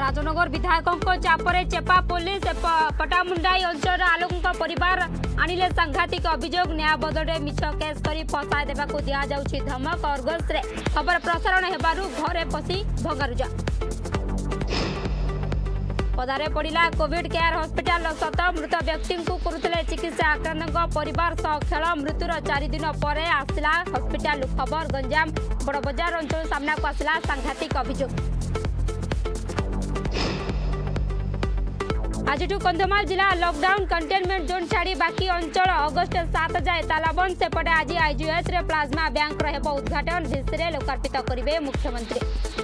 राजनगर विधायकों चापरे चेपा पुलिस पटामुंडाई अंचल आलोक परिवार आणिले सांघातिक अभियोग न्याय बदले मिछ केस करी फसाई देबाकू दिया जाउछि धमक अर्गस रे खबर प्रसारण हेबारु घरे पसी भंगारुजा पदारे पड़ा कोविड केयर हॉस्पिटल सत मृत व्यक्ति को करुले चिकित्सा आक्रांत परिवार सह खेल मृत्युर 4 दिन पर आसला हॉस्पिटल खबर गंजाम बड़बजार अंचल सामना को आसला सांघातिक अभियोग आज कंधमाल जिला लॉकडाउन कंटेनमेंट जोन छाड़ी बाकी अंचल अगस्ट 7 जाए तालाबंद सेपटे आज आईजीएच रे प्लाज्मा बैंक हेब उद्घाटन भिसरे लोकार्पित करेंगे मुख्यमंत्री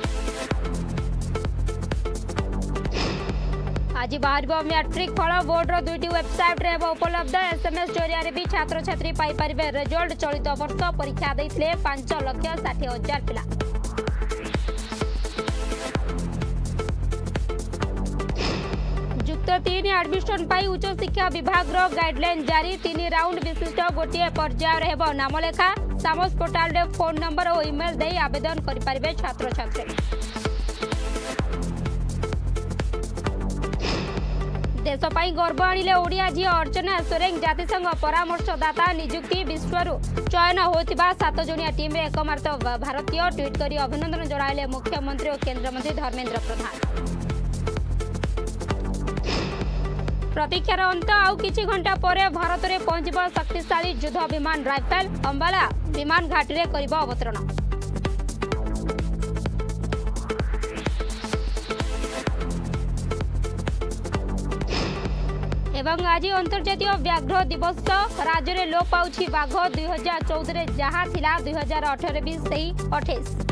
आज बाहर मैट्रिक फल बोर्डर 2टी वेबसाइट रे उपलब्ध एसएमएस जरिया भी छात्र छात्री पाइपर रिजल्ट चलित वर्ष परीक्षा देते 5,60,000 पिला युक्त 3 एडमिशन पाई उच्च शिक्षा विभाग गाइडलाइन जारी 3 राउंड विशिष्ट गोटे पर्यायर हेब नामलेखा सामस पोर्टाल रे फोन नंबर और इमेल दे आवेदन करें छात्र छात्री देशपाई गर्व आणिले ओडिया झी अर्चना सोरेंग जातिसंघ परामर्शदाता नियुक्ति विश्वर चयन होता 7 जणिया टीम रे एकमात्र भारतीय ट्वीट कर अभिनंदन जणाइले मुख्यमंत्री और केंद्रमंत्री धर्मेंद्र प्रधान प्रतीक्षार अंत आउ किछि घंटा पर भारत में पहुंचब शक्तिशाली युद्ध विमान राइफल अंबाला विमान घाटी रे करिब अवतरण एवं आज अंतर्जातीय व्याघ्र दिवस राज्य में लोप पाउछि बाघ 2014 जहाँ थिला 2018 भी सही 28।